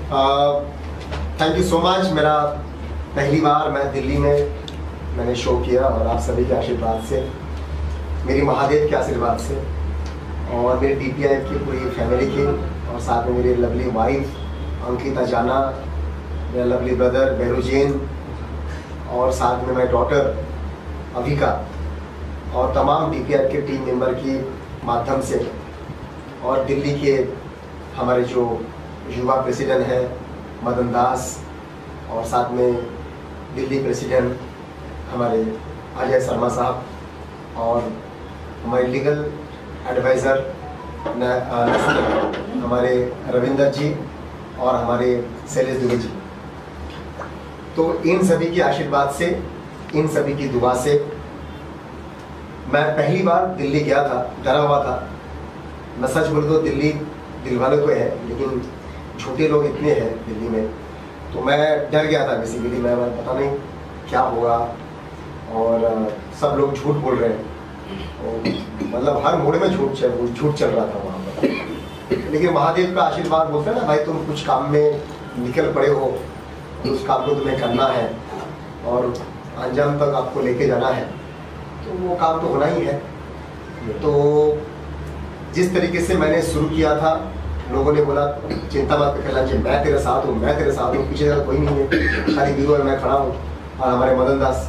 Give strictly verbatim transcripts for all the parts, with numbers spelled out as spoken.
Thank you so much. मेरा पहली बार मैं दिल्ली में मैंने शो किया और आप सभी के आशीर्वाद से, मेरी महादेव के आशीर्वाद से और मेरे डी पी आई की पूरी फैमिली की, और साथ में मेरी लवली वाइफ अंकिता जाना, मेरा लवली ब्रदर बेरुजेन और साथ में मेरी डॉटर अविका और तमाम डी पी आई के टीम मेंबर की माध्यम से, और दिल्ली के हमारे जो युवा प्रेसिडेंट है मदन दास, और साथ में दिल्ली प्रेसिडेंट हमारे अजय शर्मा साहब, और हमारे लीगल एडवाइज़र हमारे रविंदर जी और हमारे शैलेश दुबे जी। तो इन सभी के आशीर्वाद से, इन सभी की दुआ से मैं पहली बार दिल्ली गया था, डरा हुआ था। मैं सच बोल दो, दिल्ली दिल वाले तो है, लेकिन झूठे लोग इतने हैं दिल्ली में, तो मैं डर गया था बेसिकली। मैं पता नहीं क्या होगा, और सब लोग झूठ बोल रहे हैं, मतलब हर मोड़ में झूठ चल झूठ चल रहा था वहाँ पर। लेकिन महादेव का आशीर्वाद बोलते हैं ना भाई, तुम कुछ काम में निकल पड़े हो, उस काम को तुम्हें करना है और अंजाम तक आपको लेके जाना है, तो वो काम तो होना ही है। तो जिस तरीके से मैंने शुरू किया था, लोगों ने बोला चिंता मत कर जी, मैं तेरे साथ हूँ, मैं तेरे साथ हूँ, पीछे कोई नहीं है, खाली वीडियो मैं खड़ा हूँ, और हमारे मदन दास।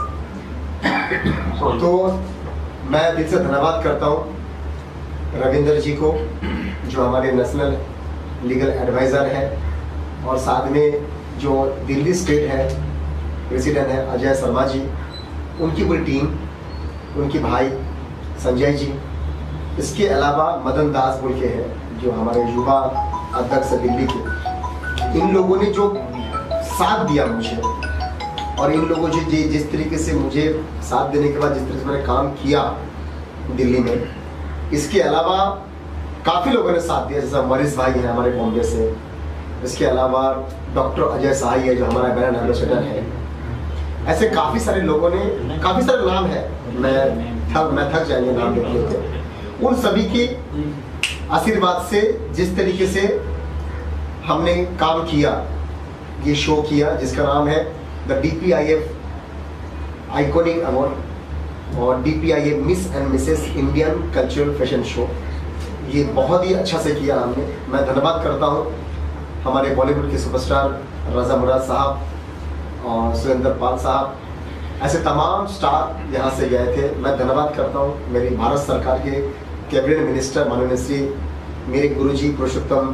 तो मैं दिल से धन्यवाद करता हूँ रविंदर जी को, जो हमारे नेशनल लीगल एडवाइज़र है, और साथ में जो दिल्ली स्टेट है प्रेसिडेंट है अजय शर्मा जी, उनकी पूरी टीम, उनके भाई संजय जी। इसके अलावा मदन दास बोल के हैं जो हमारे युवा अध्यक्ष दिल्ली के, इन लोगों ने जो साथ दिया मुझे, और इन लोगों ने जि, जिस तरीके से मुझे साथ देने के बाद जिस तरह से मैंने काम किया दिल्ली में, इसके अलावा काफ़ी लोगों ने साथ दिया, जैसा मरीज भाई हैं हमारे बॉम्बे से, इसके अलावा डॉक्टर अजय साही है जो हमारा ब्रांड एम्बेसडर है। ऐसे काफ़ी सारे लोगों ने, काफ़ी सारे नाम है, मैं थक मैं थक जाएंगे नाम लिख लेते। उन सभी के आशीर्वाद से, जिस तरीके से हमने काम किया, ये शो किया जिसका नाम है the D P I F iconic award और D P I F miss and Mrs Indian cultural fashion show, ये बहुत ही अच्छा से किया हमने। मैं धन्यवाद करता हूँ हमारे बॉलीवुड के सुपरस्टार रजा मुराद साहब और सुरेंद्र पाल साहब, ऐसे तमाम स्टार यहाँ से गए थे। मैं धन्यवाद करता हूँ मेरी भारत सरकार के कैबिनेट मिनिस्टर माननीय श्री मेरे गुरुजी पुरुषोत्तम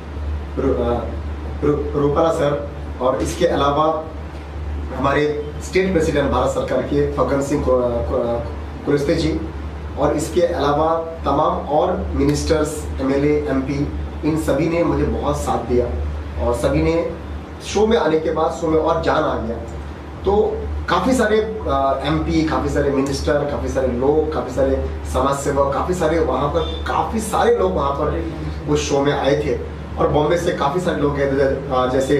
रूपाला सर, और इसके अलावा हमारे स्टेट प्रेसिडेंट भारत सरकार के फग्गन सिंह कुलस्ते जी, और इसके अलावा तमाम और ministers, M L A, M P, इन सभी ने मुझे बहुत साथ दिया, और सभी ने शो में आने के बाद शो में और जान आ गया। तो काफ़ी सारे एम पी, काफ़ी सारे मिनिस्टर, काफ़ी सारे लोग, काफ़ी सारे समाज सेवक, काफ़ी सारे वहाँ पर काफ़ी सारे लोग वहाँ पर उस शो में आए थे, और बॉम्बे से काफ़ी सारे लोग गए थे, जैसे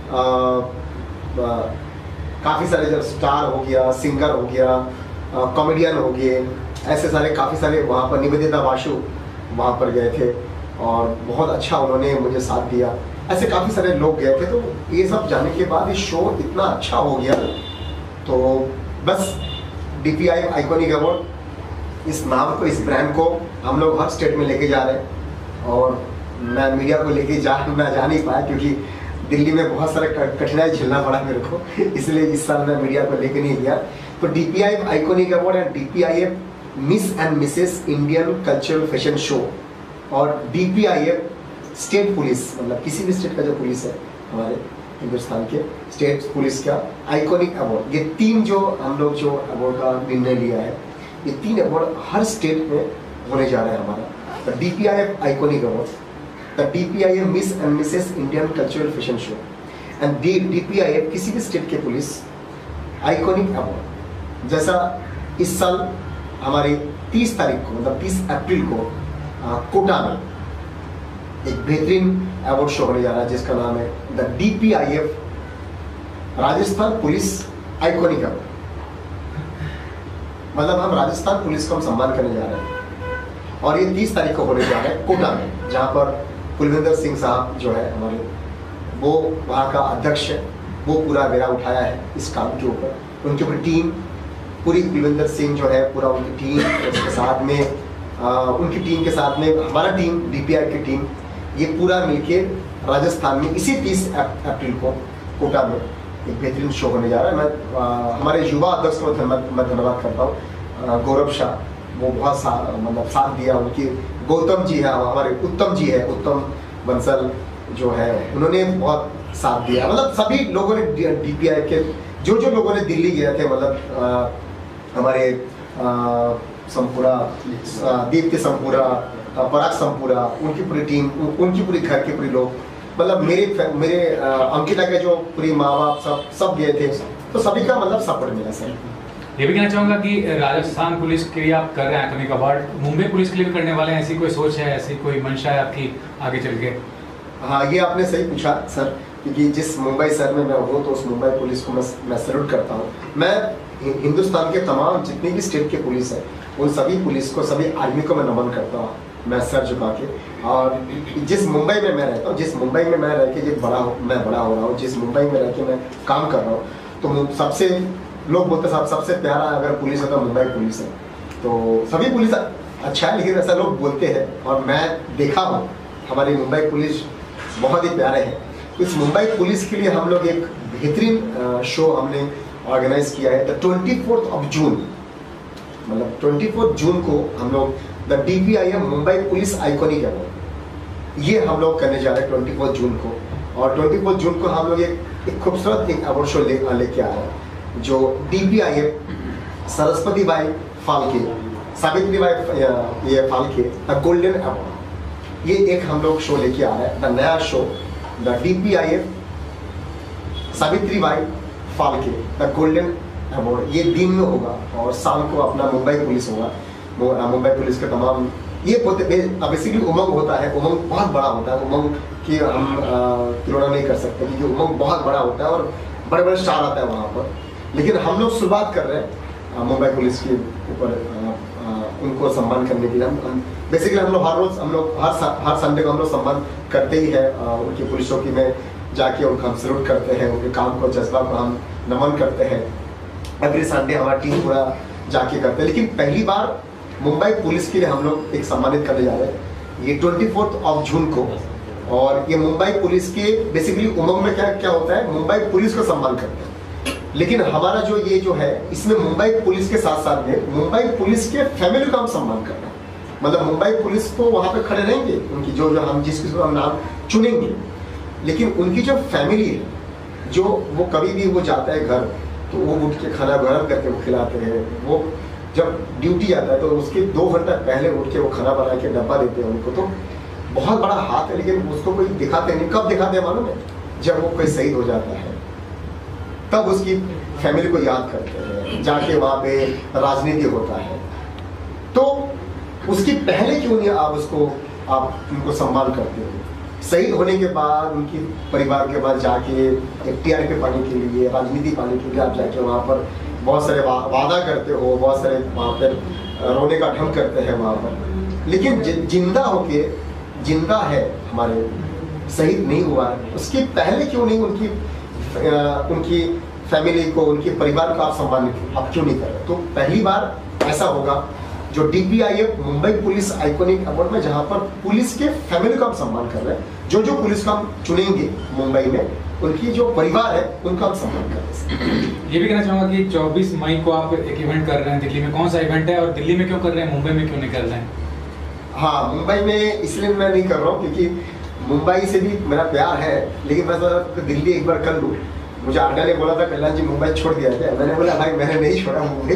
काफ़ी सारे जब स्टार हो गया, सिंगर हो गया, कॉमेडियन हो गए, ऐसे सारे काफ़ी सारे वहाँ पर, निवेदिता वासु वहाँ पर गए थे, और बहुत अच्छा उन्होंने मुझे साथ दिया। ऐसे काफ़ी सारे लोग गए थे। तो ये सब जाने के बाद ये शो इतना अच्छा हो गया, तो बस D P I iconic award, इस नाम को, इस ब्रांड को हम लोग हर स्टेट में लेके जा रहे हैं, और मैं मीडिया को लेके जा मैं जा नहीं पाया क्योंकि दिल्ली में बहुत सारे कठिनाई झेलना पड़ा मेरे को, इसलिए इस साल मैं मीडिया को लेके नहीं गया। तो D P I iconic award and D P I F miss and Mrs Indian cultural fashion show, और D P I F state police, मतलब किसी भी स्टेट का जो पुलिस है हमारे हिंदुस्तान के स्टेट पुलिस का आइकॉनिक अवार्ड, ये तीन जो हम लोग जो अवार्ड का निर्णय लिया है, ये तीन अवार्ड हर स्टेट में होने जा रहे हैं हमारा। The D P I F iconic award, the D P I F miss and Mrs Indian cultural fashion show, and D D P I F किसी भी स्टेट के पुलिस आइकॉनिक अवार्ड। जैसा इस साल हमारी तीस तारीख को, मतलब तीस अप्रैल को कोटा में एक बेहतरीन अवार्ड शो होने जा रहा है जिसका नाम है the D P I F Rajasthan police iconic award. मतलब हम राजस्थान पुलिस को हम सम्मान करने जा रहे हैं, और ये तीस तारीख को होने जा रहा है कोटा में, जहाँ पर कुलविंदर सिंह साहब जो है हमारे वो वहाँ का अध्यक्ष है, वो पूरा बेड़ा उठाया है इस काम के ऊपर। उनकी पूरी टीम, पूरी कुलविंदर सिंह जो है, पूरा उनकी टीम, उसके साथ में आ, उनकी टीम के साथ में हमारा टीम, डीपीआई की टीम, ये पूरा मिलके राजस्थान में इसी तीस अप्रैल को कोटा में एक बेहतरीन शो होने जा रहा है। मैं आ, हमारे युवा अध्यक्ष को मैं धन्यवाद करता हूँ, गौरव शाह, वो बहुत सा मतलब साथ दिया। उनकी गौतम जी है, हमारे उत्तम जी है, उत्तम बंसल जो है, उन्होंने बहुत साथ दिया। मतलब सभी लोगों ने, डीपीआई के जो जो लोगों ने दिल्ली गए थे, मतलब हमारे संपूरा, दीप्ति संपूरा, पराग संपूरा, उनकी पूरी टीम, उनकी पूरी घर के पूरे लोग, मतलब मेरे मेरे अंकिता के जो पूरी माँ बाप सब सब गए थे, तो सभी का मतलब सपोर्ट मिला सर। ये भी कहना चाहूँगा कि राजस्थान पुलिस के लिए आप कर रहे हैं आइकॉनिक अवार्ड, मुंबई पुलिस के लिए भी करने वाले हैं, ऐसी कोई सोच है, ऐसी कोई मंशा है आपकी आगे चल के? हाँ, ये आपने सही पूछा सर, क्योंकि जिस मुंबई शहर में मैं हूँ, तो उस मुंबई पुलिस को मैं मैं सैल्यूट करता हूँ। मैं हिंदुस्तान के तमाम जितनी भी स्टेट के पुलिस है, उन सभी पुलिस को, सभी आर्मी को मैं नमन करता हूँ, मैं सर झुका के। और जिस मुंबई में मैं रहता हूँ, जिस मुंबई में मैं रह के जिस बड़ा मैं बड़ा हो रहा हूँ, जिस मुंबई में रह के मैं काम कर रहा हूँ, तो सबसे लोग बोलते साहब सबसे प्यारा अगर पुलिस है तो मुंबई पुलिस है। तो सभी पुलिस अच्छा है, लेकिन ऐसा लोग बोलते हैं, और मैं देखा हूँ हमारी मुंबई पुलिस बहुत ही प्यारे हैं। इस मुंबई पुलिस के लिए हम लोग एक बेहतरीन शो हमने ऑर्गेनाइज किया है। The twenty fourth of June, मतलब ट्वेंटी फोर्थ जून को हम लोग the DPIM Mumbai police iconic award, ये हम लोग करने जा रहे हैं ट्वेंटी फोर्थ जून को। और ट्वेंटी फोर्थ जून को हम लोग एक, एक खूबसूरत एक अवार्ड शो ले लेके आ रहे हैं, जो डीपीआईएम सरस्वती बाई फाल्के, सावित्री बाई ये फाल्के द गोल्डन अवार्ड, ये एक हम लोग शो लेके आ रहे हैं। द नया show the DPIM Savitri Bai Phalke the golden award, ये दिन में होगा और शाम को अपना मुंबई पुलिस होगा। मुंबई पुलिस के तमाम ये बेसिकली उमंग होता है, उमंग बहुत बड़ा होता है, उमंग की हम तुलना नहीं कर सकते, क्योंकि उमंग बहुत बड़ा होता है और बड़े बड़े स्टार आता है वहाँ पर। लेकिन हम लोग शुरुआत कर रहे हैं मुंबई पुलिस के ऊपर, उनको सम्मान करने के लिए। हम बेसिकली हम लोग हर रोज, हम लोग हर हर संडे को हम लोग सम्मान करते ही है, उनकी पुलिस चौकी में जाके उनको हम सैल्यूट करते हैं, उनके काम को, जज्बा को हम नमन करते हैं। एवरी संडे हमारा टीम पूरा जाके करते हैं। लेकिन पहली बार मुंबई पुलिस के लिए हम लोग एक सम्मानित करने जा रहे हैं, ये ट्वेंटी फोर्थ ऑफ जून को। और ये मुंबई पुलिस के बेसिकली उमंग में क्या क्या होता है, मुंबई पुलिस को सम्मान करते हैं। लेकिन हमारा जो ये जो है, इसमें मुंबई पुलिस के साथ साथ में मुंबई पुलिस के फैमिली का हम सम्मान कर रहे हैं। मतलब मुंबई पुलिस तो वहाँ पे खड़े रहेंगे, उनकी जो जो हम जिस किसी को हम नाम चुनेंगे, लेकिन उनकी जो फैमिली है, जो वो कभी भी वो जाता है घर, तो वो उठ के खाना गरम करके वो खिलाते हैं। वो जब ड्यूटी जाता है तो उसके दो घंटा पहले उठ के वो खाना बना के डब्बा देते हैं उनको। तो बहुत बड़ा हाथ है, लेकिन उसको कोई दिखाते नहीं। कब दिखाते हैं मालूम है? जब वो कोई शहीद हो जाता है, तब उसकी फैमिली को याद करते हैं, जाके वहाँ पे राजनीति होता है। तो उसकी पहले क्यों नहीं आप उसको आप उनको सम्मान करते हो? शहीद होने के बाद उनकी परिवार के बाद जाके एक टीआरपी पाने के लिए, राजनीति पाने के लिए आप जाके वहाँ पर बहुत सारे वा, वादा करते हो, बहुत सारे वहाँ पर रोने का ढंग करते हैं वहाँ पर। लेकिन जिंदा होके, जिंदा है, हमारे शहीद नहीं हुआ है, उसके पहले क्यों नहीं उनकी आ, उनकी फैमिली को, उनके परिवार को आप सम्मानित आप क्यों नहीं कर रहे? तो पहली बार ऐसा होगा जो DPIM Mumbai police iconic award में, जहां पर पुलिस के फैमिली का हम सम्मान कर रहे हैं। जो जो पुलिस का हम चुनेंगे मुंबई में, उनकी जो परिवार है उनका हम सम्मान कर रहे हैं। ये भी कहना चाहूँगा कि चौबीस मई को आप एक इवेंट कर रहे हैं दिल्ली में, कौन सा इवेंट है और दिल्ली में क्यों कर रहे हैं, मुंबई में क्यों नहीं कर रहे हैं? हाँ, मुंबई में इसलिए मैं नहीं कर रहा हूँ क्योंकि मुंबई से भी मेरा प्यार है, लेकिन मैं सोचा दिल्ली एक बार कर लूँ। मुझे आडा ने बोला था कल्याण जी मुंबई छोड़ दिया था, मैंने बोला भाई मैंने नहीं छोड़ा मुंबई,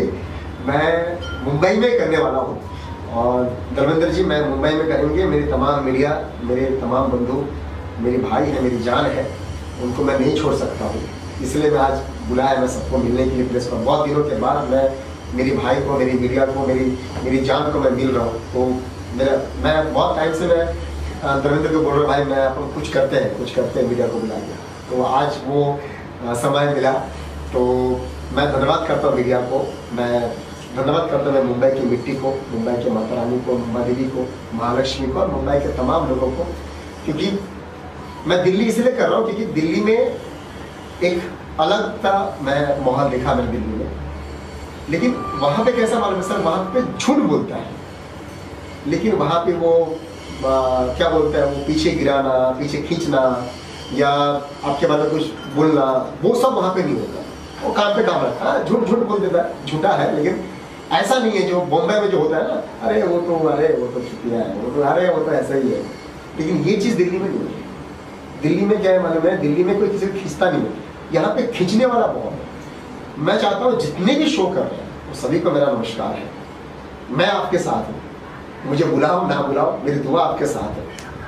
मैं मुंबई में करने वाला हूँ। और धर्मेंद्र जी मैं मुंबई में करेंगे। मेरी तमाम मीडिया, मेरे तमाम बंधु, मेरे भाई है, मेरी जान है, उनको मैं नहीं छोड़ सकता हूँ। इसलिए मैं आज बुलाया मैं सबको मिलने के लिए प्रेस पर। बहुत दिनों के बाद मैं मेरे भाई को, मेरी मीडिया को, मेरी मेरी जान को मैं मिल रहा हूँ। तो मेरा मैं बहुत टाइम से मैं धर्मेंद्र को बोल रहा हूँ भाई मैं अपन कुछ करते हैं कुछ करते हैं मीडिया को बुला के। तो आज वो आ, समय मिला, तो मैं धन्यवाद करता हूँ मीडिया को, मैं धन्यवाद करता हूँ मैं मुंबई की मिट्टी को, मुंबई के माता रानी को, मुंबई देवी को, महालक्ष्मी को और मुंबई के तमाम लोगों को, क्योंकि मैं दिल्ली इसलिए कर रहा हूँ क्योंकि दिल्ली में एक अलग सा मैं माहौल देखा मैंने दिल्ली में, लेकिन वहाँ पे कैसा मालूम है सर, वहाँ पे झूठ बोलता है, लेकिन वहाँ पे वो आ, क्या बोलता है, वो पीछे गिराना, पीछे खींचना या आपके बारे में कुछ बोलना, वो सब वहाँ पे नहीं होता। वो काम पे काम रखता है, झूठ झूठ बोल देता है, झूठा है, लेकिन ऐसा नहीं है जो बॉम्बे में जो होता है ना, अरे वो तो अरे वो तो छुट्टियाँ है, वो तो अरे वो तो ऐसा ही है, लेकिन ये चीज़ दिल्ली में नहीं है। दिल्ली में क्या है मालूम है, दिल्ली में कोई किसी को खींचता नहीं है, यहाँ पे खींचने वाला बहुत है। मैं चाहता हूँ जितने भी शो कर रहे हैं वो सभी को मेरा नमस्कार है, मैं आपके साथ हूँ, मुझे बुलाओ ना बुलाओ, मेरी दुआ आपके साथ है।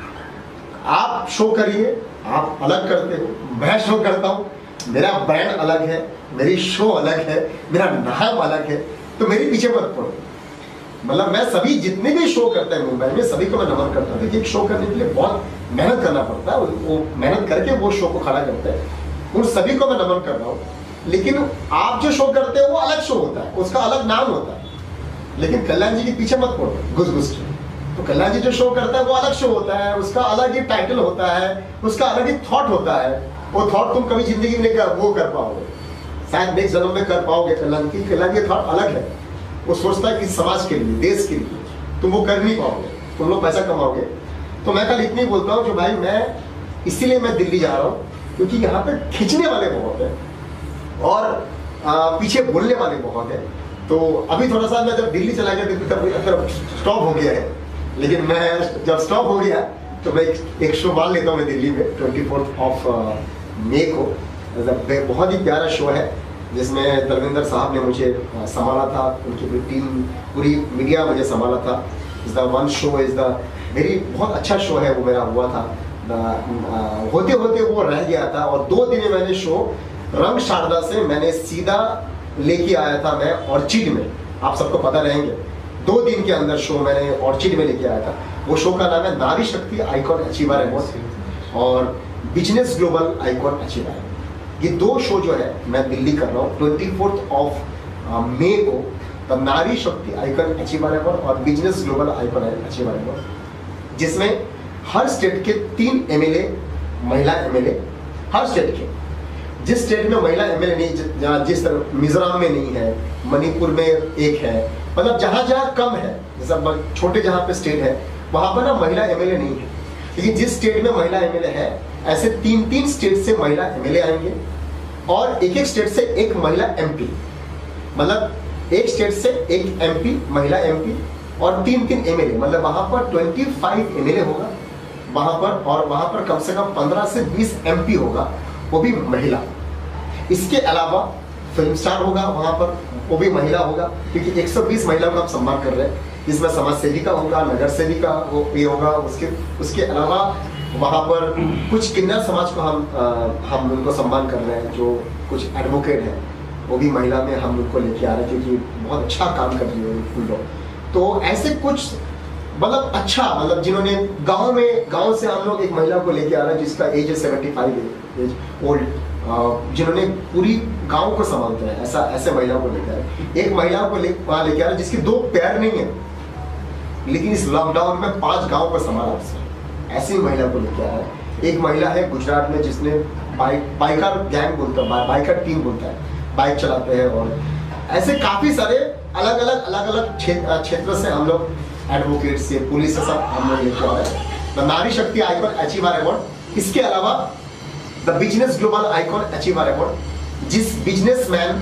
आप शो करिए, आप अलग करते हो, मैं शो करता हूँ, मेरा ब्रांड अलग है, मेरी शो अलग है, मेरा नाम अलग है, तो मेरे पीछे मत पड़ो। मतलब मैं सभी जितने भी शो करते हैं मुंबई में, सभी को मैं नमन करता हूँ, क्योंकि एक शो करने के लिए बहुत मेहनत करना पड़ता है, वो मेहनत करके वो शो को खड़ा करते हैं, उन सभी को मैं नमन कर रहा हूँ। लेकिन आप जो शो करते हो वो अलग शो होता है, उसका अलग नाम होता है, लेकिन कल्याण जी के पीछे मत पड़ो घुस घुस के। तो कल्याण जी जो शो करता है वो अलग शो होता है, उसका अलग ही टाइटल होता है, उसका अलग ही थॉट होता है, वो थॉट तुम कभी जिंदगी में नहीं वो कर पाओगे, शायद नेक्स्ट जन्म में कर पाओगे। कल्याण की कल्याण की थॉट अलग है, वो सोचता है कि समाज के लिए, देश के लिए, तुम वो कर नहीं पाओगे, तुम लोग पैसा कमाओगे। तो मैं कल इतनी बोलता हूँ कि भाई मैं इसीलिए मैं दिल्ली जा रहा हूँ, क्योंकि यहाँ पे खींचने वाले बहुत हैं और आ, पीछे बोलने वाले बहुत हैं। तो अभी थोड़ा सा मैं जब दिल्ली चला गया तो स्टॉप हो गया है, लेकिन मैं जब स्टॉप हो गया तो मैं एक, एक शो मान लेता हूँ मैं दिल्ली में ट्वेंटी फोर्थ ऑफ मई को। बहुत ही प्यारा शो है जिसमें धर्मेंद्र साहब ने मुझे संभाला था, उनकी पूरी टीम, पूरी मीडिया मुझे संभाला था। Is the one show is the very बहुत अच्छा शो है वो मेरा हुआ था। द, होते होते वो रह गया था और दो दिन में मैंने शो रंग शारदा से मैंने सीधा लेके आया था मैं ऑर्चिड में, आप सबको पता रहेंगे। दो दिन के अंदर शो मैंने ऑर्चिड में लेके आया था। वो शो का नाम है Nari Shakti icon achiever award और बिजनेस ग्लोबल आइकॉन अचीवर। ये दो शो जो है मैं दिल्ली कर रहा हूँ ट्वेंटी फोर्थ ऑफ मई को, the Nari Shakti icon achiever award और business global icon achiever award, जिसमें हर स्टेट के तीन एमएलए महिला एमएलए, हर स्टेट के, जिस स्टेट में महिला एमएलए नहीं, जिस तरह मिजोरम में नहीं है, मणिपुर में एक है, मतलब जहां जहां कम है, जैसा छोटे जहां पे स्टेट है वहां पर ना महिला एमएलए नहीं है, लेकिन जिस स्टेट में महिला एमएलए है ऐसे तीन तीन स्टेट से महिला एमएलए आएंगे और एक एक स्टेट से एक महिला एमपी, मतलब एक स्टेट से एक एमपी महिला एमपी और तीन तीन एमएलए, मतलब वहां पर पच्चीस एमएलए होगा वहां पर, और वहां पर कम से कम पंद्रह से बीस एमपी होगा, वो भी महिला। इसके अलावा फिल्म स्टार होगा वहां पर, वो भी महिला होगा, क्योंकि एक सौ बीस महिलाओं का हम सम्मान कर रहे हैं, जिसमें समाज सेविका होगा, नगर सेविका वो ये होगा। उसके उसके अलावा वहाँ पर कुछ किन्नर समाज को हम आ, हम उनको सम्मान कर रहे हैं, जो कुछ एडवोकेट हैं वो भी महिला में हम उनको लेके आ रहे हैं, क्योंकि बहुत अच्छा काम कर रही है उन लोग। तो ऐसे कुछ मतलब अच्छा, मतलब जिन्होंने गांव में, गांव से हम लोग एक महिला को लेके आ रहे हैं जिसका एज है सेवेंटी फाइव एज ओल्ड, जिन्होंने पूरी गांव को संभालते हैं, ऐसा ऐसे महिलाओं को लेकर आए। एक महिला को ले वहाँ लेके आ रहे हैं जिसकी दो पैर नहीं है, लेकिन इस लॉकडाउन में पांच गांव को संभाला उसने, ऐसी महिला को लेके आया है। एक महिला है गुजरात में जिसने बाइक बाइकर गैंग बोलता है, बाइकर टीम बोलता है, बाइक चलाते हैं। और ऐसे काफी सारे अलग अलग अलग अलग क्षेत्र से हम लोग, एडवोकेट से, पुलिस से, सब हम लोग लेके आ रहे हैं the Nari Shakti icon achiever award. इसके अलावा the business global icon achiever award, जिस बिजनेसमैन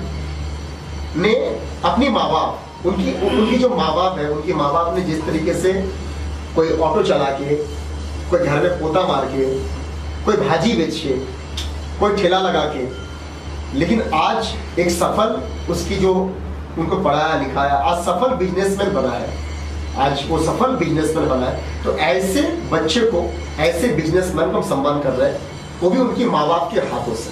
ने अपनी माँ बाप, उनकी उनकी जो माँ बाप है, उनकी माँ बाप ने जिस तरीके से कोई ऑटो चला के, कोई घर में पोता मार के, कोई भाजी बेच के, कोई ठेला लगा के, लेकिन आज एक सफल, उसकी जो उनको पढ़ाया लिखाया, आज सफल बिजनेसमैन बना है, आज वो सफल बिजनेसमैन बना है। तो ऐसे बच्चे को, ऐसे बिजनेसमैन को हम सम्मान कर रहे हैं, वो भी उनकी माँ बाप के हाथों से।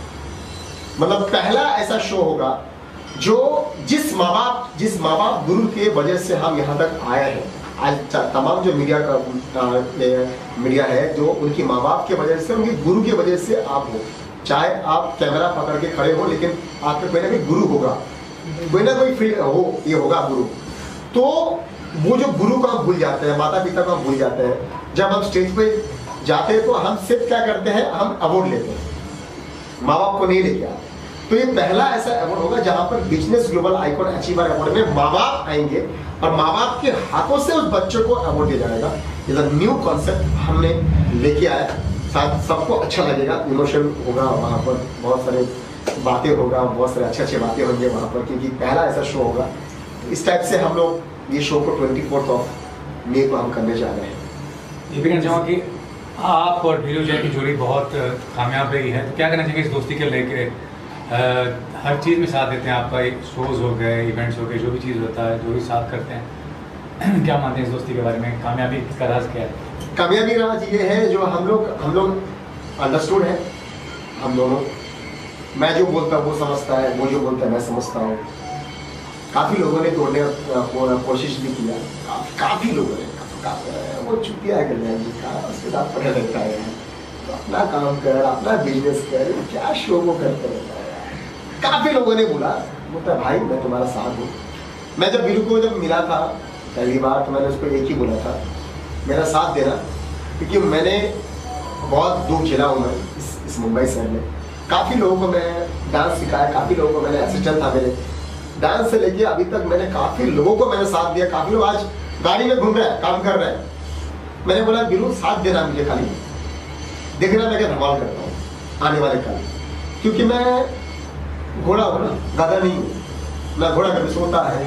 मतलब पहला ऐसा शो होगा जो जिस माँ बाप जिस माँ बाप गुरु के वजह से हम यहाँ तक आए हैं। आज तमाम जो मीडिया का मीडिया है, जो उनकी माँ बाप के वजह से, उनके गुरु की वजह से आप हो, चाहे आप कैमरा पकड़ के खड़े हो, लेकिन आपके कोई ना कोई गुरु होगा, कोई ना कोई फील्ड हो, ये होगा गुरु। तो वो जो गुरु को हम भूल जाते हैं, माता पिता को हम भूल जाते हैं, जब हम स्टेज पे जाते हैं तो हम सिर्फ क्या करते हैं, हम अवार्ड लेते हैं, माँ बाप को नहीं लेके आते। तो ये पहला ऐसा अवार्ड होगा जहां पर business global icon achiever award में माँ बाप आएंगे और माँ बाप के हाथों से उस बच्चे को अवार्ड दिया जाएगा। ये न्यू कॉन्सेप्ट हमने लेके आया, साथ सबको अच्छा लगेगा, इमोशन होगा वहाँ पर, बहुत सारे बातें होगा, बहुत सारे अच्छे अच्छे बातें होंगे वहाँ पर, क्योंकि पहला ऐसा शो होगा। इस टाइप से हम लोग ये शो को ट्वेंटी फोर्थ ऑफ मे को हम करने जा रहे हैं। ये भी कहना चाहूँगा कि आप और वीरू जैन की जोड़ी बहुत कामयाब रही है, तो क्या कहना चाहिए इस दोस्ती के लेके? हर चीज़ में साथ देते हैं आपका, एक शोज़ हो गए, इवेंट्स हो गए, जो भी चीज़ होता है जो भी साथ करते हैं। क्या मानते हैं इस दोस्ती के बारे में? कामयाबी का राज क्या है? कामयाबी राज ये है जो हम लोग हम लोग अंडरस्टूड है, हम दोनों, मैं जो बोलता हूँ वो समझता है, वो जो बोलता है मैं समझता हूँ। काफ़ी लोगों ने तोड़ने की कोशिश भी किया, काफ़ी काफ़ी लोगों ने, वो चुपिया है कल्याण जी का, उसके साथ पढ़ा रहता है, तो अपना काम कर, अपना बिजनेस कर, क्या शो को करते रहता है। काफ़ी लोगों ने बोला, बोलता भाई मैं तुम्हारा साथ हूँ। मैं जब वीरू को जब मिला था पहली बार तो मैंने उसको एक ही बोला था, मेरा साथ देना, क्योंकि मैंने बहुत दुख झेला हूँ मैं इस, इस मुंबई शहर में। काफ़ी लोगों को मैं डांस सिखाया, काफ़ी लोगों को मैंने असिस्टेंट था मेरे, डांस से लेके अभी तक मैंने काफ़ी लोगों को मैंने साथ दिया। काफ़ी लोग आज गाड़ी में घूम रहे हैं, काम कर रहे हैं। मैंने बोला वीरू साथ देना मुझे, खाली देखना मैं क्या धमाल करता हूँ आने वाले कल, क्योंकि मैं घोड़ा हूँ ना, गधा नहीं हूँ। ना घोड़ा कभी सोता है,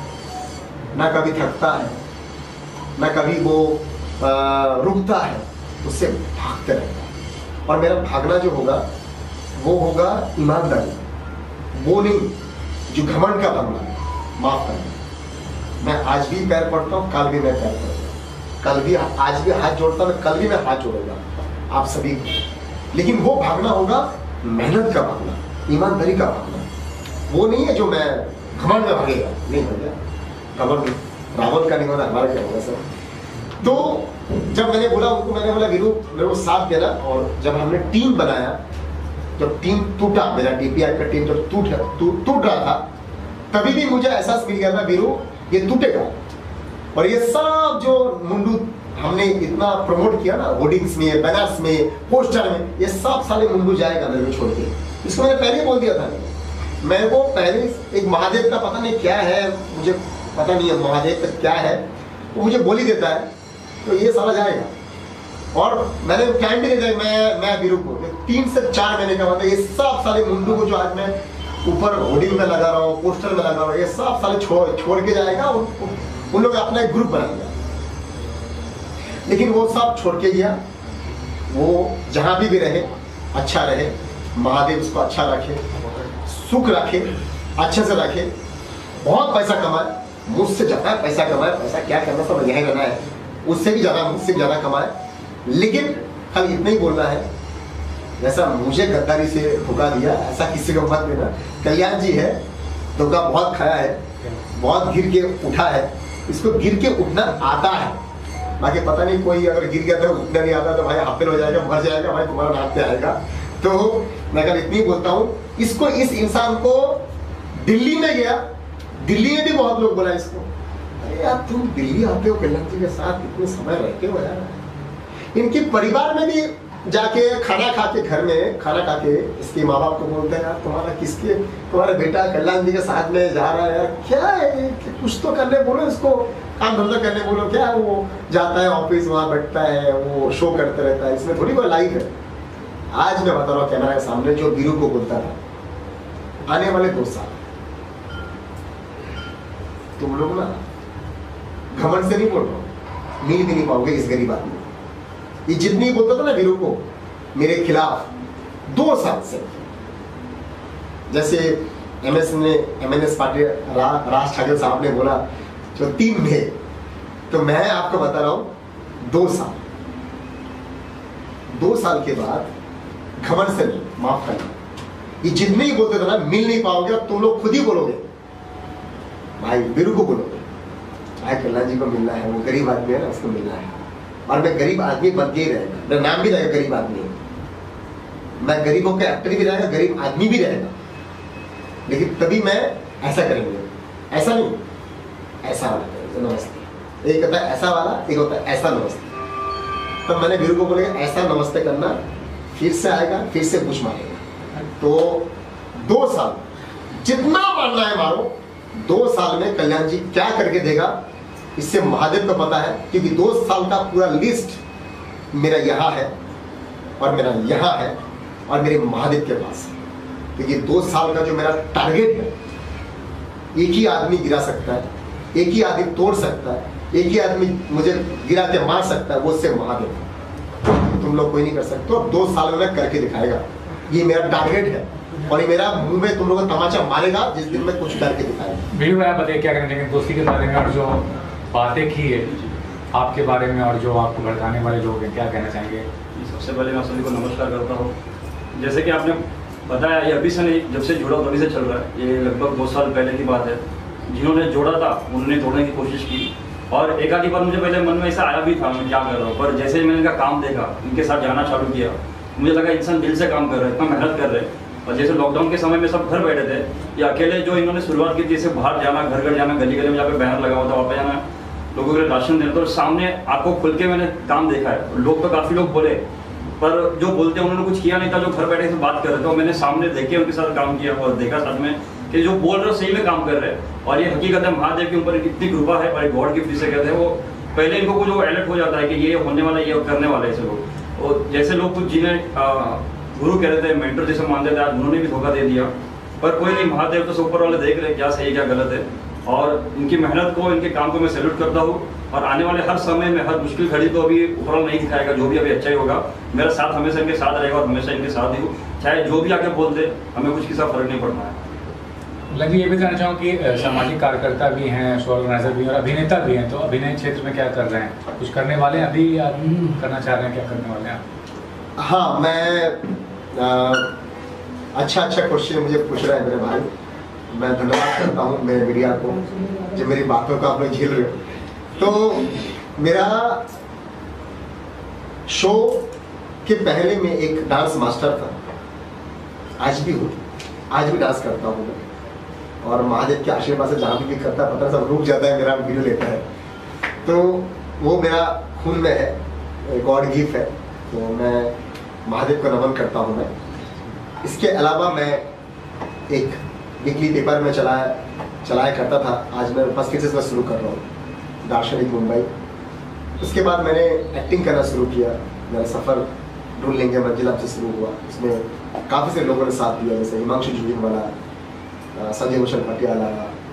ना कभी थकता है, ना कभी वो रुकता है, उससे भागते रहता है। और मेरा भागना जो होगा वो होगा ईमानदारी, वो नहीं जो घमंड का भागना। माफ करना, मैं आज भी पैर पड़ता हूँ, कल भी मैं पैर पड़ूंगा, कल भी, आज भी हाथ जोड़ता हूँ, कल भी मैं हाथ जोड़ूंगा आप सभी को। लेकिन वो भागना होगा मेहनत का भागना, ईमानदारी का भागना। वो नहीं है जो मैं घमंड में भागेगा, नहीं भागेगा घमंड, रावण का नहीं होना, हमारा क्या होगा सर। तो जब मैंने बोला उनको, मैंने बोला वीरू मेरे को साथ देना, और जब हमने टीम बनाया, जब टीम टूटा, मेरा टीपीआई का टीम जब टूट टूट रहा था, तभी भी मुझे एहसास मिल गया था वीरू ये टूटेगा। और ये सब जो मुंडू हमने इतना प्रमोट किया ना, होर्डिंग्स में, बैनर्स में, पोस्टर में, ये सब साले मुंडू जाएगा मेरे को छोड़ के। इसको मैंने पहले बोल दिया था, मेरे को पहले एक महादेव का पता नहीं क्या है, मुझे पता नहीं है महादेव का क्या है, वो मुझे बोल ही देता है, तो ये साला जाएगा। और मैंने टाइम भी नहीं दिया, मैं मैं वीरू को तीन से चार महीने का, मतलब ये सब साले मुंडू को जो आज मैं ऊपर होर्डिंग में लगा रहा हूँ, पोस्टर में लगा रहा हूँ, ये सब साले छोड़ छोड़ के जाएगा। उन, उन लोग अपना एक ग्रुप बनाएगा, लेकिन वो सब छोड़ के गया। वो जहाँ भी भी रहे अच्छा रहे, महादेव उसको अच्छा रखे, सुख रखे, अच्छे से रखे, बहुत पैसा कमाए, मुझसे ज़्यादा पैसा कमाए, पैसा क्या करना, सब यही रहना है, उससे भी ज़्यादा, मुझसे ज़्यादा कमाए। लेकिन खाली इतना ही बोलना है, जैसा मुझे गद्दारी से धोखा दिया ऐसा किसी को मत देना। कल्याण जी है, धोखा बहुत खाया है, बहुत गिर के उठा है, इसको गिर के उठना आता है। बाकी पता नहीं कोई अगर गिर गया तो उठना नहीं आता तो भाई हाफिल हो जाएगा, मर जाएगा, भाई तुम्हारा नाम पे आएगा। तो मैं कल इतनी बोलता हूँ, इसको, इस इंसान को दिल्ली में गया, दिल्ली में भी बहुत लोग बोला इसको, अरे यार तुम दिल्ली आते हो कल्याण जी के साथ, इतने समय रहते हो यार। इनके परिवार में भी जाके खाना खा के, घर में खाना खा के इसके माँ बाप को बोलते हैं यार तुम्हारा किसके, तुम्हारा बेटा कल्याण जी के साथ में जा रहा है यार, क्या है कुछ तो करने बोलो, इसको काम धंधा करने बोलो। क्या वो जाता है ऑफिस, वहाँ बैठता है, वो शो करते रहता है, इसमें थोड़ी कोई लाइफ है। आज मैं बता रहा हूँ कैमरा के सामने जो वीरू को बोलता था, आने वाले दो साल तुम लोग ना घमंड से नहीं बोल रहा, मिल भी नहीं पाओगे इस गरीब आदमी। ये जितनी बोलता था ना वीरू को मेरे खिलाफ दो साल से, जैसे एम एस ने एम एन एस पाटिल रा, राज ठाकरे साहब ने बोला जो तीन में, तो मैं आपको बता रहा हूं दो साल दो साल के बाद घमंड से नहीं, माफ करना, ये जितने ही बोलते थे ना मिल नहीं पाओगे, अब तुम लोग खुद ही बोलोगे भाई, वीरू को बोलोगे भाई कल्याण जी को मिलना है, वो गरीब आदमी है ना, उसको मिलना है। और मैं गरीब आदमी बन के ही रहेगा, मेरा नाम भी रहेगा गरीब आदमी, मैं गरीबों का एक्टर भी रहेगा, गरीब आदमी भी रहेगा, लेकिन तभी मैं ऐसा करेंगे, ऐसा नहीं ऐसा वाला करेंगे। नमस्ते, एक होता है ऐसा वाला, एक होता है ऐसा नमस्ते। तब मैंने वीरू को बोले ऐसा नमस्ते करना, फिर से आएगा, फिर से कुछ मारेगा। तो दो साल जितना मारना है मारो, दो साल में कल्याण जी क्या करके देगा इससे महादेव को पता है, क्योंकि दो साल का पूरा लिस्ट मेरा यहाँ है और मेरा यहाँ है और मेरे महादेव के पास है। क्योंकि दो साल का जो मेरा टारगेट है, एक ही आदमी गिरा सकता है, एक ही आदमी तोड़ सकता है, एक ही आदमी मुझे गिरा के मार सकता है, वो उससे महादेव है। तुम लोग कोई नहीं कर सकते और दो साल में करके दिखाएगा, ये मेरा टारगेट है। और ये मेरा मुंह में तुम लोगों को तमाचा मारेगा जिस दिन मैं कुछ करके दिखाएगा। वीडियो में आप बताइए क्या कहना चाहेंगे दोस्ती के बारे में, और जो बातें की है आपके बारे में और जो आपको भड़काने वाले लोग हैं, क्या कहना चाहेंगे? सबसे पहले मैं सभी को नमस्कार करता हूँ। जैसे कि आपने बताया, ये अभी से नहीं, जब से जुड़ा तभी से चल रहा है। ये लगभग दो साल पहले की बात है। जिन्होंने जोड़ा था उन्होंने तोड़ने की कोशिश की, और एक आधी बार मुझे पहले मन में ऐसा आया भी था मैं क्या कर रहा हूँ, पर जैसे ही मैंने इनका काम देखा, इनके साथ जाना चालू किया, मुझे लगा इंसान दिल से काम कर रहा है, इतना मेहनत कर रहे हैं। और जैसे लॉकडाउन के समय में सब घर बैठे थे, या अकेले जो इन्होंने शुरुआत की थी, जैसे बाहर जाना, घर घर जाना, गली गली में जहाँ पे बैनर लगा हुआ था वहाँ पे जाना, लोगों के लिए राशन देना, तो सामने आपको खुल के मैंने काम देखा है। लोग तो काफ़ी लोग बोले, पर जो बोलते हैं उन्होंने कुछ किया नहीं था, जो घर बैठे से बात कर रहे थे, तो मैंने सामने देखे उनके साथ काम किया और देखा साथ में कि जो बोल रहे हो सही में काम कर रहे हैं। और ये हकीकत है, महादेव के ऊपर कितनी कृपा है, और गॉड गिफ्ट जिसे कहते हैं, वो पहले इनको कुछ अलर्ट हो जाता है कि ये होने वाला, ये करने वाला है ऐसे लोग। और जैसे लोग कुछ जिन्हें गुरु कह रहे थे, मेंटर जैसे मानते थे, आज उन्होंने भी धोखा दे दिया। पर कोई नहीं, महादेव तो ऊपर वाले देख रहे क्या सही क्या गलत है, और इनकी मेहनत को, इनके काम को मैं सैल्यूट करता हूँ। और आने वाले हर समय में, हर मुश्किल घड़ी तो अभी ऊपर नहीं दिखाएगा, जो भी अभी अच्छा ही होगा। मेरा साथ हमेशा इनके साथ रहेगा और हमेशा इनके साथ ही हूँ, चाहे जो भी आके बोल दे, हमें कुछ किसी फर्क नहीं पड़ना है। लगी ये भी जानना चाहूँ कि सामाजिक कार्यकर्ता भी हैं, शो ऑर्गेनाइजर भी हैं और अभिनेता भी हैं, तो अभिनय क्षेत्र में क्या कर रहे हैं? कुछ करने वाले हैं अभी, या करना चाह रहे हैं? क्या करने वाले हैं? हाँ, मैं आ, अच्छा अच्छा क्वेश्चन मुझे पूछ रहा है मेरे भाई। मैं धन्यवाद करता हूँ मेरे मीडिया को जो मेरी बातों का आप लोग झेल रहे हो। तो मेरा शो के पहले में एक डांस मास्टर था, आज भी हूँ, आज भी डांस करता हूँ मैं। और महादेव के आशीर्वाद से जहाँ भी करता है, पता सब रुक जाता है, मेरा वीडियो लेता है, तो वो मेरा खून में है, गॉड गिफ्ट है। तो मैं महादेव को नमन करता हूँ मैं। इसके अलावा मैं एक वीकली पेपर में चलाया चलाया करता था, आज मैं फर्स्ट फिर से शुरू कर रहा हूँ, दार्शनिक मुंबई। उसके बाद मैंने एक्टिंग करना शुरू किया। मेरा सफ़र ढूंढ लेंगे मंजिल आपसे शुरू हुआ। इसमें काफ़ी सारे लोगों ने साथ दिया, जैसे हिमांशु झुंझुनवाला, संजय भूषण पटियाला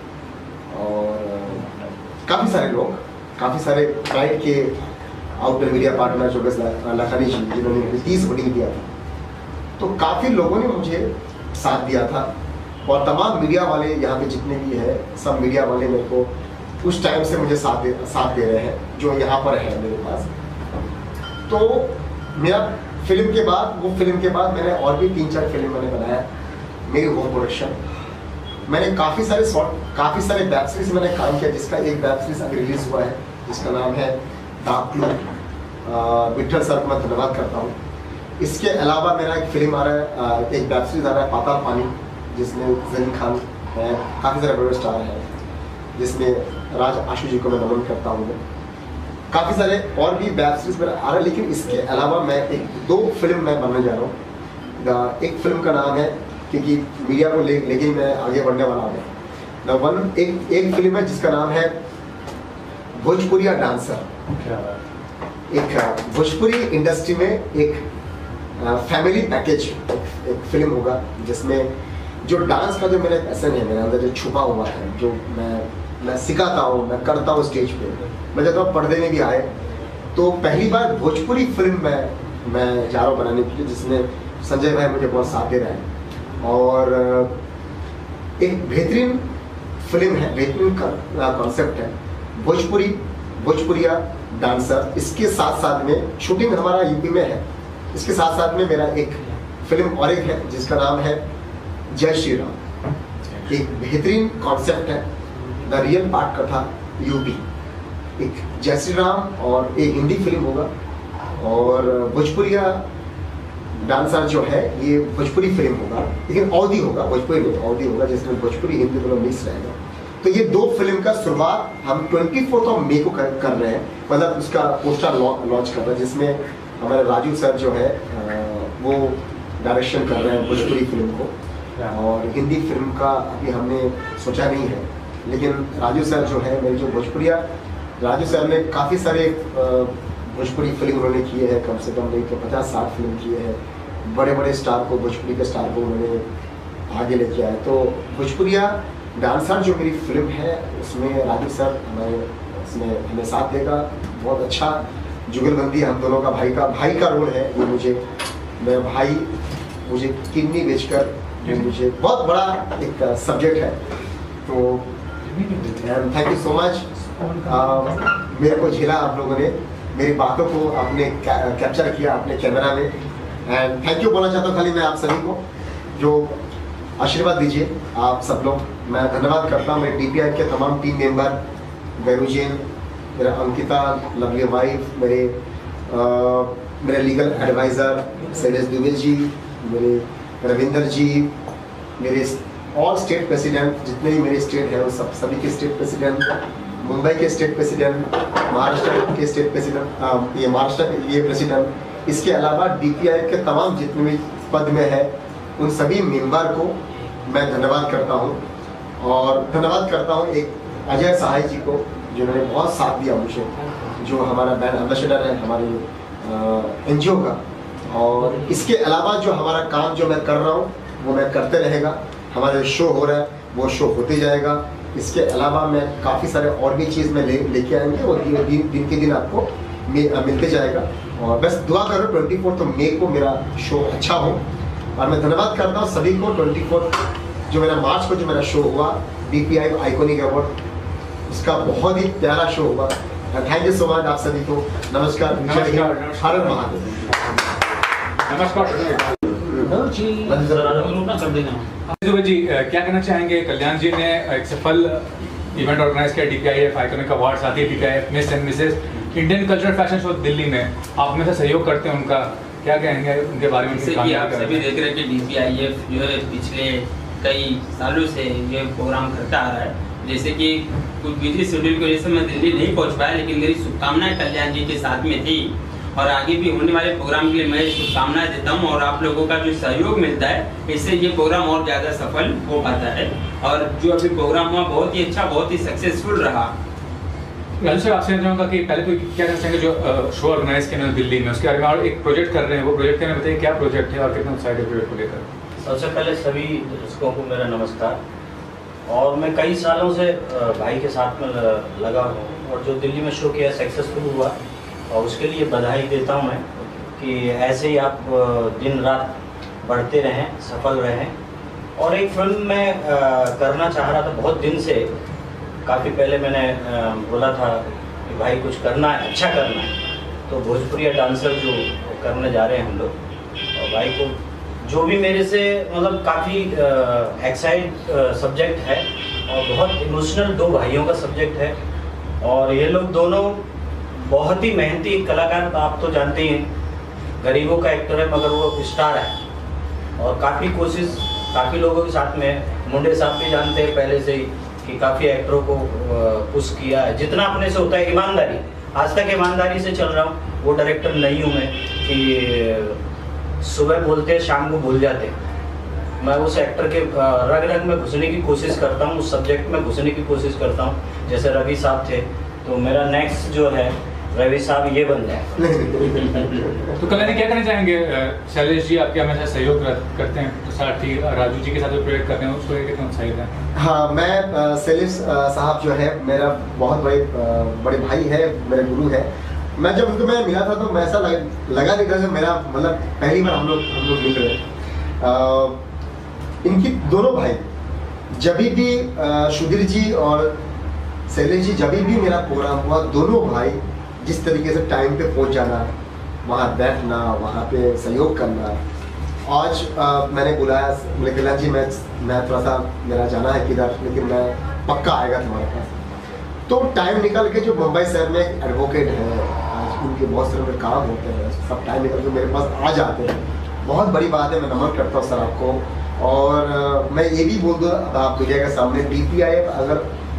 और काफ़ी सारे लोग, काफ़ी सारे प्राइड के आउटर मीडिया पार्टनर जो लखनी जी, जिन्होंने तीस वोटिंग दिया था। तो काफ़ी लोगों ने मुझे साथ दिया था, और तमाम मीडिया वाले यहाँ पे जितने भी है, सब मीडिया वाले मेरे को उस टाइम से मुझे साथ दे साथ दे रहे हैं, जो यहाँ पर है मेरे पास। तो मेरा फिल्म के बाद, वो फिल्म के बाद मैंने और भी तीन चार फिल्म मैंने बनाया, मेरी होम प्रोडक्शन। मैंने काफ़ी सारे शॉर्ट, काफ़ी सारे वेब सीरीज मैंने काम किया, जिसका एक वेब सीरीज अभी रिलीज हुआ है, जिसका नाम है दाक्लू। विठल सर को मैं धन्यवाद करता हूँ। इसके अलावा मेरा एक फिल्म आ रहा है, एक वेब सीरीज आ रहा है पाताल पानी, जिसमें जहीर खान है, काफ़ी सारे बड़े स्टार हैं, जिसमें राज आशु जी को मैं नमन करता हूँ। काफ़ी सारे और भी वेब सीरीज मेरा आ रहा है, लेकिन इसके अलावा मैं एक दो फिल्म मैं बनने जा रहा हूँ। एक फिल्म का नाम है, क्योंकि मीडिया को ले लेके मैं आगे बढ़ने वाला हूँ, द वन एक एक फिल्म है जिसका नाम है भोजपुरिया डांसर। एक भोजपुरी इंडस्ट्री में एक फैमिली पैकेज एक, एक फिल्म होगा, जिसमें जो डांस का जो मेरा पैशन है, मेरे अंदर जो छुपा हुआ है, जो मैं मैं सिखाता हूँ, मैं करता हूँ स्टेज पे, मैं जब तक पर्दे में भी आए, तो पहली बार भोजपुरी फिल्म में मैं जा रहा हूँ बनाने के लिए, जिसमें संजय भाई मुझे बहुत साथ दे रहे हैं। और एक बेहतरीन फिल्म है, बेहतरीन कॉन्सेप्ट है, भोजपुरी भोजपुरिया डांसर। इसके साथ साथ में शूटिंग हमारा यूपी में है, इसके साथ साथ में मेरा एक फिल्म और एक है जिसका नाम है जय श्री राम। एक बेहतरीन कॉन्सेप्ट है, द रियल पार्ट का था यूपी। एक जय श्री राम और एक हिंदी फिल्म होगा, और भोजपुरिया डांसर जो है ये भोजपुरी फिल्म होगा, लेकिन अवधी होगा, भोजपुरी नहीं अवधी होगा, जिसमें भोजपुरी हिंदी दोनों मिक्स रहेगा। तो ये दो फिल्म का शुरुआत हम ट्वेंटी फोर्थ ऑफ मई को कर, कर रहे हैं, मतलब उसका पोस्टर लॉन्च कर रहे हैं, जिसमें हमारे राजू सर जो है वो डायरेक्शन कर रहे हैं भोजपुरी फिल्म को, और हिंदी फिल्म का अभी हमने सोचा नहीं है, लेकिन राजू सर जो है मेरे जो भोजपुरिया राजू सर ने काफ़ी सारे भोजपुरी फिल्म उन्होंने किए हैं, कम से कम नहीं तो पचास साठ फिल्म किए हैं, बड़े बड़े स्टार को, भोजपुरी के स्टार को उन्होंने आगे लेके आए। तो भोजपुरिया डांसर जो मेरी फिल्म है उसमें राजू सर हमारे इसमें हमें साथ देगा, बहुत अच्छा जुगलबंदी हम दोनों का, भाई का भाई का रोल है ये, मुझे मेरा भाई मुझे किडनी बेचकर, ये मुझे बहुत बड़ा एक सब्जेक्ट है। तो थैंक यू सो मच, मेरे को झेला आप लोगों ने, मेरी बातों को आपने कैप्चर किया अपने कैमरा में, एंड थैंक यू बोलना चाहता हूँ खाली मैं आप सभी को जो आशीर्वाद दीजिए आप सब लोग। मैं धन्यवाद करता हूँ मेरे डी पी आई के तमाम टीम मेंबर, गैरू जैन, मेरा अंकिता, लवली वाइफ, मेरे आ, मेरे लीगल एडवाइज़र शैलेश दुबे जी, मेरे रविंदर जी, मेरे ऑल स्टेट प्रेसिडेंट जितने भी मेरे स्टेट हैं वो सब सभी के स्टेट प्रेसिडेंट, मुंबई के स्टेट प्रेसिडेंट, महाराष्ट्र के स्टेट प्रेसिडेंट, ये महाराष्ट्र के ये प्रेसिडेंट, इसके अलावा डी पी आई के तमाम जितने भी पद में है उन सभी मेंबर को मैं धन्यवाद करता हूँ, और धन्यवाद करता हूँ एक अजय सहाय जी को जिन्होंने बहुत साथ दिया मुझे, जो हमारा ब्रांड एम्बेसडर है हमारे एन जी ओ का, और इसके अलावा जो हमारा काम जो मैं कर रहा हूँ वो मैं करते रहेगा, हमारे शो हो रहा है वो शो होते जाएगा, इसके अलावा मैं काफ़ी सारे और भी चीज़ में ले लेके आएंगे, वो दिन, दिन, दिन के दिन आपको मिलते जाएगा, और बस दुआ करो ट्वेंटी फोर्थ मई को मेरा शो अच्छा हो। और मैं धन्यवाद करता हूँ सभी को, ट्वेंटी फोर्थ जो मेरा मार्च को जो मेरा शो हुआ D P I iconic award, उसका बहुत ही प्यारा शो हुआ, थैंक यू सो मच आप सभी को। नमस्कार, नमस्कार, हर हर महादेव। नमस्कार जी, क्या कहना चाहेंगे? कल्याण जी ने एक सफल इवेंट ऑर्गेनाइज किया, D P I F iconic award, साथ ही D P I F miss and Mrs Indian cultural fashion show Delhi में आप में से सहयोग करते हैं, उनका क्या कहेंगे उनके बारे में? जैसे कि आप सभी देख रहे हैं कि डी पी आई एफ जो है पिछले कई सालों से ये प्रोग्राम करता आ रहा है। जैसे कि कुछ बिजी शेड्यूल की वजह से मैं दिल्ली नहीं पहुंच पाया, लेकिन मेरी शुभकामनाएं कल्याण जी के साथ में थी, और आगे भी होने वाले प्रोग्राम के लिए मैं शुभकामनाएं देता हूं, और आप लोगों का जो सहयोग मिलता है इससे ये प्रोग्राम और ज़्यादा सफल हो पाता है, और जो अभी प्रोग्राम हुआ बहुत ही अच्छा, बहुत ही सक्सेसफुल रहा। राजू सर, आपसे चाहूँगा कि पहले तो क्या कहना चाहेंगे जो शो ऑर्गेनाइज किया दिल्ली में, उसके बारे में, और एक प्रोजेक्ट कर रहे हैं, वो प्रोजेक्ट के बारे में बताइए, क्या प्रोजेक्ट है और कितना उत्साहित है प्रोजेक्ट को लेकर? सबसे पहले सभी दर्शकों को मेरा नमस्कार, और मैं कई सालों से भाई के साथ में लगा हूँ, और जो दिल्ली में शो किया सक्सेसफुल हुआ, और उसके लिए बधाई देता हूँ मैं कि ऐसे ही आप दिन रात बढ़ते रहें, सफल रहें। और एक फिल्म मैं करना चाह रहा था बहुत दिन से, काफ़ी पहले मैंने बोला था कि भाई कुछ करना है, अच्छा करना है, तो भोजपुरिया डांसर जो करने जा रहे हैं हम लोग, और भाई को जो भी मेरे से मतलब काफ़ी एक्साइट सब्जेक्ट है, और बहुत इमोशनल दो भाइयों का सब्जेक्ट है, और ये लोग दोनों बहुत ही मेहनती कलाकार, आप तो जानते ही हैं गरीबों का एक्टर है मगर वो स्टार है, और काफ़ी कोशिश काफ़ी लोगों के साथ में, मुंडे साहब भी जानते हैं पहले से ही कि काफ़ी एक्टरों को पुश किया है, जितना अपने से होता है ईमानदारी, आज तक ईमानदारी से चल रहा हूँ। वो डायरेक्टर नहीं हूँ मैं कि सुबह बोलते शाम को भूल जाते, मैं उस एक्टर के रग रग में घुसने की कोशिश करता हूँ, उस सब्जेक्ट में घुसने की कोशिश करता हूँ। जैसे रवि साहब थे, तो मेरा नेक्स्ट जो है रवि साहब ये बन जाए। तो कल्याण क्या कहना चाहेंगे? शैलेश जी आपके हमेशा सहयोग करते हैं, तो साथ ही राजू जी के साथ जो प्रोजेक्ट करते हैं उसको कितना उत्साहित है? हाँ, मैं शैलेश साहब जो है मेरा बहुत बड़े बड़े भाई है, मेरे गुरु है। मैं जब उनको मैं मिला था तो मैं ऐसा लग, लगा नहीं था कि मेरा मतलब पहली बार हम लोग हम लोग मिल रहे। इनकी दोनों भाई जब भी सुधीर जी और शैलेश जी जब भी मेरा प्रोग्राम हुआ, दोनों भाई जिस तरीके से टाइम पे पहुंच जाना, वहाँ बैठना, वहाँ पे सहयोग करना। आज आ, मैंने बुलाया बोले कल्याण जी मैं मैं थोड़ा सा मेरा जाना है किधर, लेकिन मैं पक्का आएगा तुम्हारे पास। तो टाइम निकाल के जो मुंबई शहर में एक एडवोकेट है, आज उनके बहुत सारे काम होते हैं, सब टाइम निकाल के मेरे पास आ जाते हैं, बहुत बड़ी बात है। मैं नमन करता हूँ सर आपको। और आ, मैं ये भी बोल दूँ आप दुनिया के सामने, डी पी आई एफ अगर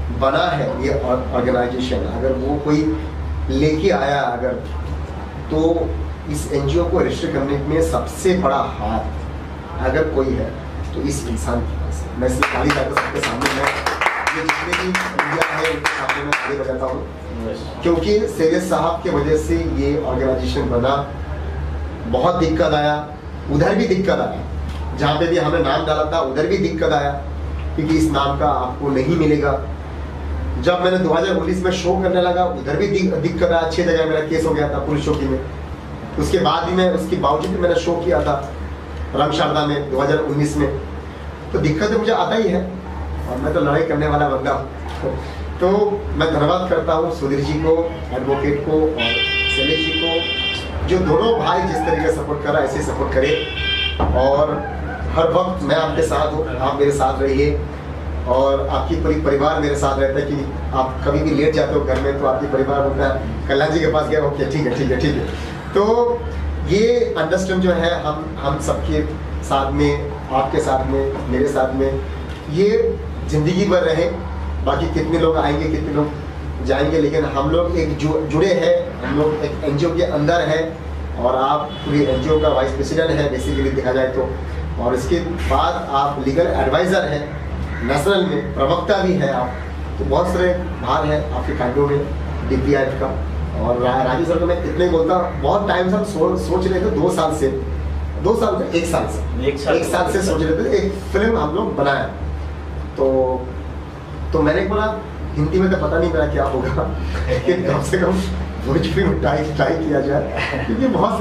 बना है ये ऑर्गेनाइजेशन, अगर वो कोई लेके आया अगर, तो इस एनजीओ को रजिस्टर करने में सबसे बड़ा हाथ अगर कोई है तो इस इंसान के पास है। मैं इसलिए खाली जाकर सबके सामने मैं ये जितने भी मीडिया है उनके सामने मैं खाली बजाता हूँ, क्योंकि सेलेस साहब के वजह से ये ऑर्गेनाइजेशन बना। बहुत दिक्कत आया, उधर भी दिक्कत आया, जहाँ पे भी हमने नाम डाला था उधर भी दिक्कत आया, क्योंकि इस नाम का आपको नहीं मिलेगा। जब मैंने दो हज़ार उन्नीस में शो करने लगा उधर भी दिक्कत आया, छह जगह मेरा केस हो गया था पुलिस चौकी में। उसके बाद भी मैं उसके बावजूद मैंने शो किया था रंग शारदा में दो हज़ार उन्नीस में, तो दिक्कत मुझे आता ही है और मैं तो लड़ाई करने वाला बंदा हूँ। तो मैं धन्यवाद करता हूँ सुधीर जी को, एडवोकेट को और शैलेश जी को, जो दोनों भाई जिस तरीके से सपोर्ट कर रहा है ऐसे सपोर्ट करे, और हर वक्त मैं आपके साथ हूँ, आप मेरे साथ रहिए, और आपकी पूरी परिवार मेरे साथ रहता है कि आप कभी भी लेट जाते हो घर में तो आपकी परिवार बोलता है कल्याण जी के पास गया, ओके ठीक है ठीक है ठीक है। तो ये अंडरस्टैंड जो है हम हम सबके साथ में, आपके साथ में, मेरे साथ में, ये जिंदगी भर रहे। बाकी कितने लोग आएंगे कितने लोग जाएंगे, लेकिन हम लोग एक जु, जुड़े हैं, हम लोग एक एनजीओ के अंदर है, और आप पूरी एनजीओ का वाइस प्रेसिडेंट है बेसिकली देखा जाए तो, और इसके बाद आप लीगल एडवाइज़र हैं, नेशनल में प्रवक्ता भी है आप, तो बहुत सारे भार है आपके कांडों में डीपीआई का। और रा, राजू सर को मैं इतने बोलता, बहुत टाइम से हम सो, सोच रहे थे, दो साल से दो साल से एक साल से एक साल, एक साल से सोच रहे थे एक फिल्म हम लोग बनाए, तो तो मैंने बोला हिंदी में तो पता नहीं मेरा क्या होगा, लेकिन कम से कम भोजपुरी में ट्राई ट्राई किया जाए, क्योंकि बहुत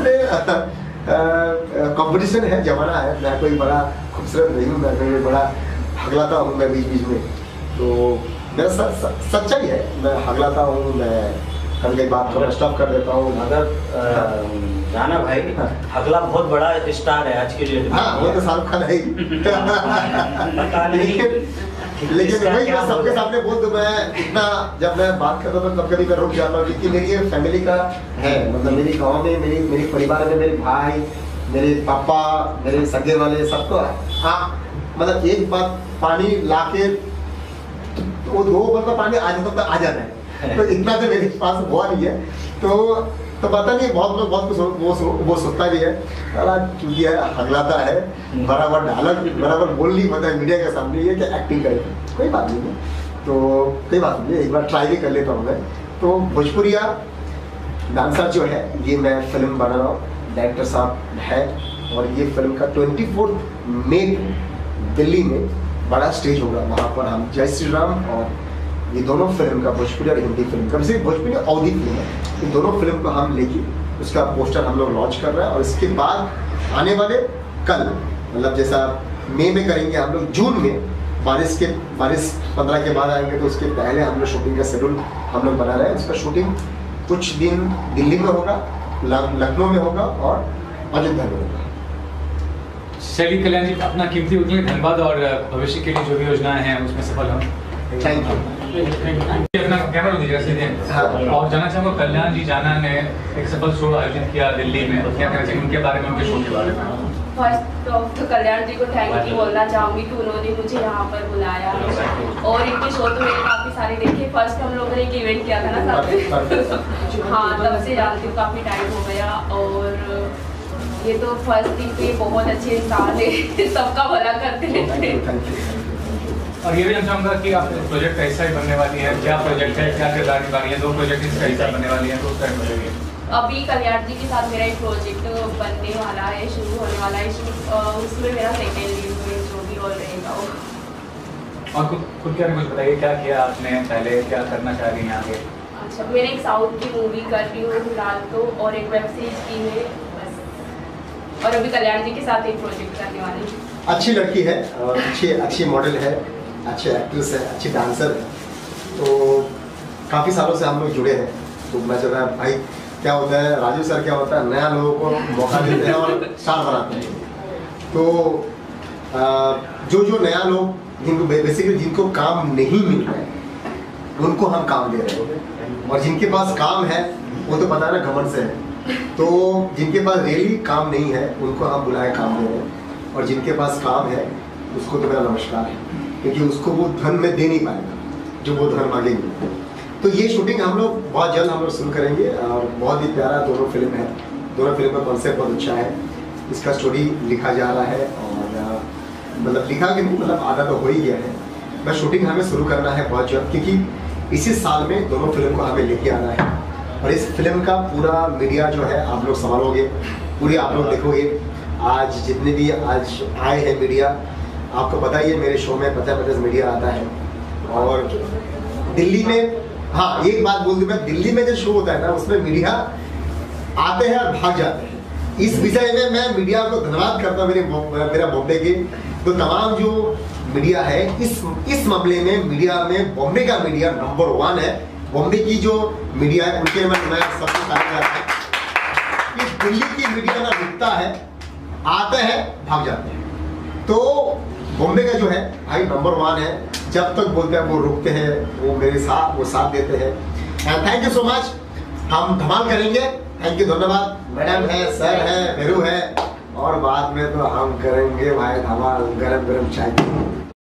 सारे कंपटीशन है, जमाना है। मैं कोई बड़ा खूबसूरत नहीं हूँ, मैं कोई बड़ा हगलाता हूँ मैं बीच बीच में, तो मेरा स, स, सच्चाई है, मैं हगलाता हूँ, मैं कल की बात को स्टॉप कर देता हूँ। अगर राणा भाई अगला बहुत बड़ा स्टार है आज के लिए, हाँ वो तो शाहरुख खान है ही लेकिन लेकिन वही मैं सबके सामने बोल दूं, मैं इतना जब मैं बात करता हूँ कभी कभी मैं रुक जाता हूँ, क्योंकि मेरी ये फैमिली का है, मतलब मेरी गाँव में मेरी मेरी परिवार में मेरे भाई, मेरे पापा, मेरे सगे वाले सबको हाँ, मतलब एक बार पानी ला के वो दो बार पानी आ जाता आ जाता है, तो इतना तो मेरे पास हुआ नहीं है, तो तो पता नहीं बहुत लोग बहुत कुछ वो सो, वो सोचता भी है, क्योंकि हगलाता है, बराबर डायलॉग बराबर बोल नहीं पता है मीडिया के सामने, ये कि एक्टिंग करे, कोई बात नहीं है, तो कोई बात नहीं, एक बार ट्राई भी कर लेता हूँ मैं। तो भोजपुरिया डांसर जो है ये मैं फिल्म बना रहा हूँ, डायरेक्टर साहब है, और ये फिल्म का ट्वेंटी फोर्थ मई दिल्ली में बड़ा स्टेज होगा, वहाँ पर हम जय श्री राम और ये दोनों फिल्म का, भोजपुरी और हिंदी फिल्म का, वैसे भोजपुरी अवधी फिल्म है, इन दोनों फिल्म को हम लेके उसका पोस्टर हम लोग लॉन्च कर रहे हैं, और इसके बाद आने वाले कल, मतलब जैसा मई में करेंगे हम लोग, जून में बारिश के बारिश पंद्रह के बाद आएंगे, तो उसके पहले हम लोग शूटिंग का शेड्यूल हम लोग बना रहे हैं। उसका शूटिंग कुछ दिन दिल्ली में होगा, लखनऊ में होगा और अयोध्या में होगा। चलिए कल्याण जी, अपना कीमती वक्त के लिए धन्यवाद, और भविष्य के लिए जो भी योजनाएं हैं उसमें सफल हों। Thank you. अपना कैमरा दीजिएगा सीधे। और जानना चाहूँगा, कल्याण जी जाना ने एक सफल शो आयोजित किया दिल्ली में, क्या कहना चाहिए उनके बारे में, उनके शो के बारे में? फर्स्ट ऑफ तो कल्याण जी को थैंक यू बोलना चाहूँगी कि उन्होंने मुझे यहाँ पर बुलाया, और इनके शो तो मैंने काफ़ी सारे देखे। फर्स्ट हम लोगों ने एक इवेंट किया था ना साथ, हाँ तब से जानती हूँ, काफ़ी टाइम हो गया, और ये तो फर्स्ट दिन पे बहुत अच्छे इंसान है, सबका भला करते रहते। और ये भी हम चाहूँगा कि आप प्रोजेक्ट कैसा ही बनने वाली है, क्या प्रोजेक्ट है, क्या किरदार निभानी है, दो प्रोजेक्ट इसका हिस्सा बनने वाली है, तो उसका बताइए। अभी कल्याण जी के साथ मेरा एक प्रोजेक्ट बनने वाला है, शुरू होने वाला है, उसमें मेरा सेकेंड लीड में जो भी रोल रहेगा वो। और खुद खुद क्या कुछ बताइए, क्या किया आपने पहले, क्या करना चाह रही हैं आगे? अच्छा, मैंने एक साउथ की मूवी कर रही हूँ फिलहाल तो, और एक वेब सीरीज की है बस, और अभी कल्याण जी के साथ एक प्रोजेक्ट करने वाली हूँ। अच्छी लड़की है, और अच्छी अच्छी मॉडल है, अच्छे एक्ट्रेस है, अच्छी डांसर है, तो काफ़ी सालों से हम लोग जुड़े हैं। तो मैं जो है भाई क्या होता है, राजू सर क्या होता है, नया लोगों को मौका देते हैं और स्टार बनाते हैं। तो आ, जो जो नया लोग जिनको बेसिकली जिनको काम नहीं मिल रहा है उनको हम काम दे रहे हैं, और जिनके पास काम है वो तो पता है ना घमंड से है, तो जिनके पास रियली काम नहीं है उनको हम बुलाए काम दे रहे हैं, और जिनके पास काम है उसको तो मेरा नमस्कार है, क्योंकि उसको वो धन में दे नहीं पाएगा, जो वो धन मांगेंगे। तो ये शूटिंग हम लोग बहुत जल्द हम लोग शुरू करेंगे और बहुत ही प्यारा दोनों फिल्म है। दोनों फिल्म का कॉन्सेप्ट बहुत अच्छा है। इसका स्टोरी लिखा जा रहा है और मतलब लिखा कि नहीं मतलब आधा तो हो ही गया है। मैं शूटिंग हमें शुरू करना है बहुत जल्द, क्योंकि इसी साल में दोनों फिल्म को हमें लेके आना है। और इस फिल्म का पूरा मीडिया जो है आप लोग संभालोगे, पूरी आप लोग देखोगे। आज जितने भी आज आए हैं मीडिया, आपको पता ही है मेरे शो में पचास पचास मीडिया आता है। और दिल्ली में, हाँ एक बात बोल दूं मैं, दिल्ली में जो शो होता है ना उसमें मीडिया आते हैं और भाग जाते हैं। इस विषय में मैं मीडिया को धन्यवाद करता हूँ, मेरे मेरा बॉम्बे के तो तमाम जो मीडिया है इस इस मामले में मीडिया में बॉम्बे का मीडिया नंबर वन है। बॉम्बे की जो मीडिया है उनके मैं मैं सबको तारीफ करता हूँ कि दिल्ली की मीडिया ना रुकता है, आते हैं भाग जाते हैं। तो बॉम्बे का जो है भाई नंबर वन है, जब तक बोलते हैं वो रुकते हैं, वो मेरे साथ वो साथ देते हैं। And thank you so much, हम धमाल करेंगे। थैंक यू, धन्यवाद। मैडम है, सर है, मेरू है और बाद में तो हम करेंगे भाई धमाल गरम गरम चाय।